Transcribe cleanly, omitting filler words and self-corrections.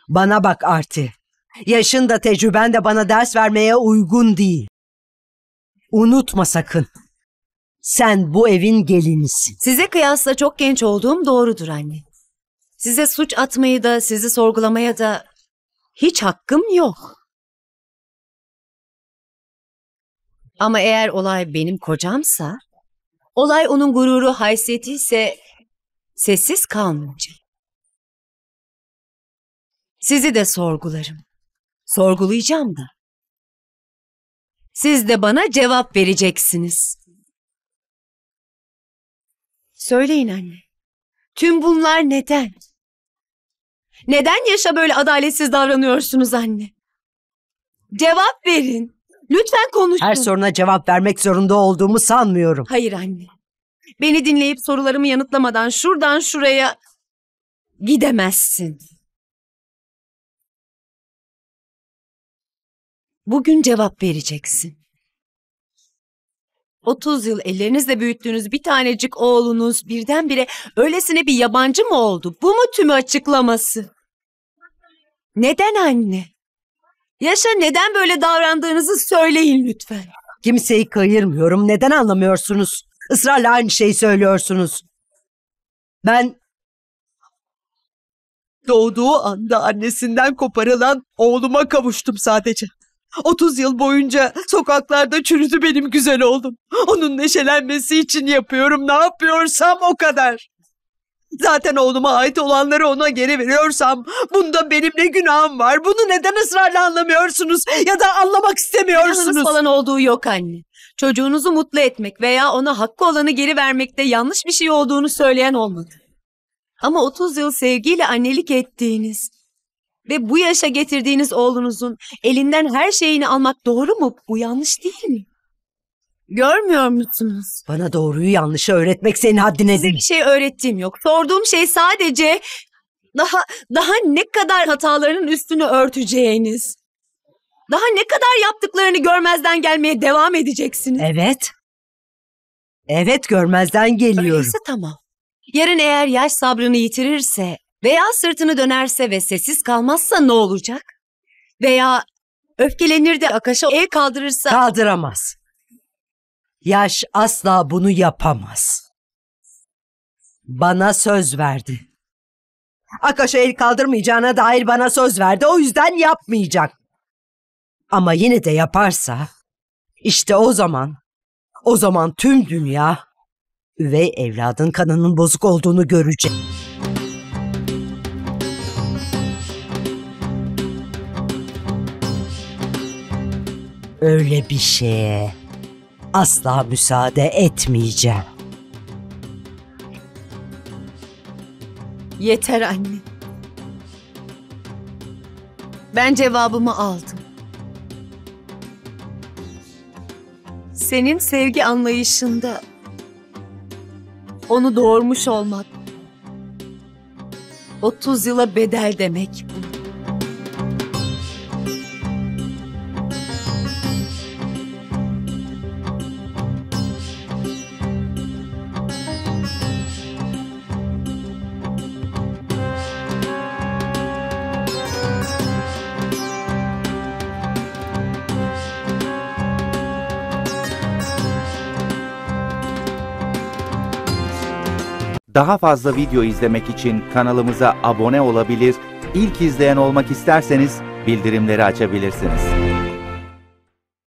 Bana bak Arti. Yaşın da tecrüben de bana ders vermeye uygun değil. Unutma sakın. Sen bu evin gelinisin. Size kıyasla çok genç olduğum doğrudur anne. Size suç atmayı da, sizi sorgulamaya da hiç hakkım yok. Ama eğer olay benim kocamsa, olay onun gururu, haysiyeti ise sessiz kalmayacağım. Sizi de sorgularım. Sorgulayacağım da. Siz de bana cevap vereceksiniz. Söyleyin anne. Tüm bunlar neden? Neden Yaş'a böyle adaletsiz davranıyorsunuz anne? Cevap verin. Lütfen konuşun. Her soruna cevap vermek zorunda olduğumu sanmıyorum. Hayır anne. Beni dinleyip sorularımı yanıtlamadan şuradan şuraya gidemezsin. Bugün cevap vereceksin. 30 yıl ellerinizle büyüttüğünüz bir tanecik oğlunuz birdenbire öylesine bir yabancı mı oldu? Bu mu tümü açıklaması? Neden anne? Yaşa neden böyle davrandığınızı söyleyin lütfen. Kimseyi kayırmıyorum. Neden anlamıyorsunuz? Israrla aynı şeyi söylüyorsunuz. Ben Doğduğu anda annesinden koparılan oğluma kavuştum sadece. 30 yıl boyunca sokaklarda çürüdü benim güzel oğlum. Onun neşelenmesi için yapıyorum. Ne yapıyorsam o kadar. Zaten oğluma ait olanları ona geri veriyorsam bunda benim ne günahım var? Bunu neden ısrarla anlamıyorsunuz ya da anlamak istemiyorsunuz? Günahınız falan olduğu yok anne. Çocuğunuzu mutlu etmek veya ona hakkı olanı geri vermekte yanlış bir şey olduğunu söyleyen olmadı. Ama 30 yıl sevgiyle annelik ettiğiniz ve bu yaşa getirdiğiniz oğlunuzun elinden her şeyini almak doğru mu? Bu yanlış değil mi? Görmüyor musunuz? bana doğruyu yanlışı öğretmek senin haddine Size değil. bir şey öğrettiğim yok. Sorduğum şey sadece daha ne kadar hatalarının üstünü örteceğiniz. Daha ne kadar yaptıklarını görmezden gelmeye devam edeceksiniz. Evet. Evet, görmezden geliyorum. Öyleyse tamam. Yarın eğer Yaş sabrını yitirirse veya sırtını dönerse ve sessiz kalmazsa ne olacak? Veya öfkelenir de Akaş'a el kaldırırsa... Kaldıramaz. Yaş asla bunu yapamaz. Bana söz verdi. Akaş'a el kaldırmayacağına dair bana söz verdi. O yüzden yapmayacak. Ama yine de yaparsa, işte o zaman tüm dünya üvey evladın kanının bozuk olduğunu görecek. Öyle bir şeye asla müsaade etmeyeceğim. Yeter anne. Ben cevabımı aldım. Senin sevgi anlayışında onu doğurmuş olmak 30 yıla bedel demek bu. Daha fazla video izlemek için kanalımıza abone olabilir, ilk izleyen olmak isterseniz bildirimleri açabilirsiniz.